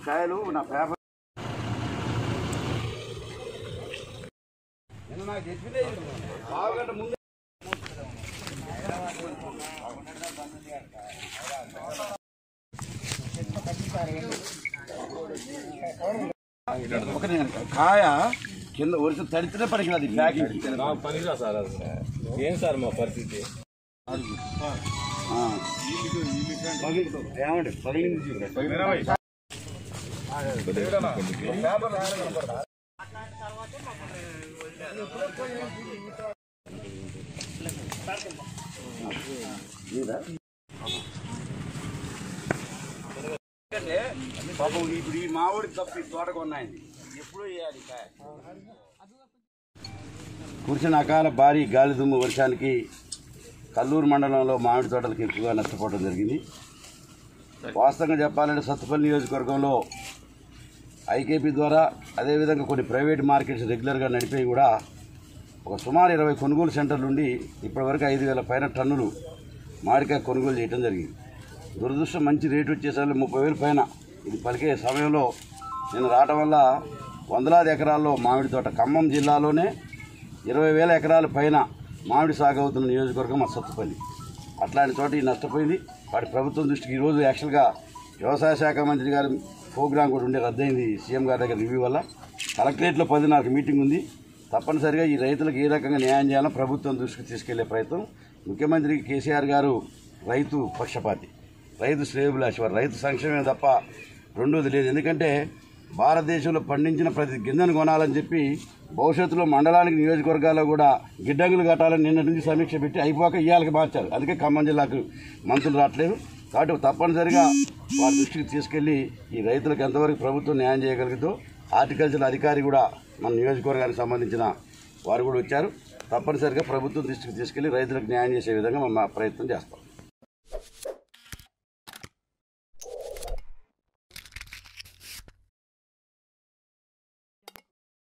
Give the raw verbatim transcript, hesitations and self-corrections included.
కాయలు నా పేపర్ నాకు తెచ్చితే బాగుగంట ముందు కాయ కింద వరుస తడితేనే పనికిరాదు ప్యాకింగ్ పనికిరా సార్ అది ఏం సార్ మా పరిస్థితి ఏమండి పగిలింది పాపం ఇప్పుడు ఈ మామిడి తప్పి తోట కొన్నాయండి ఎప్పుడు వేయాలి కాయ కురిసిన అకాల భారీ గాలి దుమ్ము వర్షానికి కల్లూరు మండలంలో మామిడి తోటలకు ఎక్కువగా నష్టపోవడం జరిగింది. వాస్తవంగా చెప్పాలంటే సత్తుపల్లి నియోజకవర్గంలో ఐకేపీ ద్వారా అదేవిధంగా కొన్ని ప్రైవేట్ మార్కెట్స్ రెగ్యులర్గా నడిపేవి కూడా ఒక సుమారు ఇరవై కొనుగోలు సెంటర్ల నుండి ఇప్పటివరకు ఐదు వేల పైన టన్నులు మామిడికాయ కొనుగోలు చేయడం జరిగింది. దురదృష్టం మంచి రేటు వచ్చేసరికి ముప్పై వేల పైన ఇది పలికే సమయంలో నేను రావడం వల్ల వందలాది ఎకరాల్లో మామిడి తోట ఖమ్మం జిల్లాలోనే ఇరవై వేల ఎకరాల పైన మామిడి సాగు అవుతున్న నియోజకవర్గం మా సత్తుపల్లి. అట్లాంటి చోట ఈ నష్టపోయింది. వాటి ప్రభుత్వం దృష్టికి ఈరోజు యాక్చువల్గా వ్యవసాయ శాఖ మంత్రి గారి ప్రోగ్రాం కూడా ఉండే రద్దయింది సీఎం గారి దగ్గర రివ్యూ వల్ల. కలెక్టరేట్లో పదిన్నరకు మీటింగ్ ఉంది. తప్పనిసరిగా ఈ రైతులకు ఏ రకంగా న్యాయం చేయాలో ప్రభుత్వం దృష్టికి తీసుకెళ్లే ప్రయత్నం. ముఖ్యమంత్రి కేసీఆర్ గారు రైతు పక్షపాతి, రైతు శ్రేయోభిలాషి, వారు రైతు సంక్షేమమే తప్ప రెండోది లేదు. ఎందుకంటే భారతదేశంలో పండించిన ప్రతి గింజను కొనాలని చెప్పి భవిష్యత్తులో మండలానికి నియోజకవర్గాల్లో కూడా గిడ్డంగులు కట్టాలని నిన్న నుంచి సమీక్ష పెట్టి అయిపోక ఇయ్యాలకి మార్చారు. అందుకే ఖమ్మం జిల్లాకు మంత్రులు రావట్లేదు. కాబట్టి తప్పనిసరిగా వారి దృష్టికి తీసుకెళ్లి ఈ రైతులకు ఎంతవరకు ప్రభుత్వం న్యాయం చేయగలుగుతో హార్టికల్చర్ అధికారి కూడా మన నియోజకవర్గానికి సంబంధించిన వారు కూడా వచ్చారు. తప్పనిసరిగా ప్రభుత్వం దృష్టికి తీసుకెళ్లి రైతులకు న్యాయం చేసే విధంగా మేము ప్రయత్నం చేస్తాం.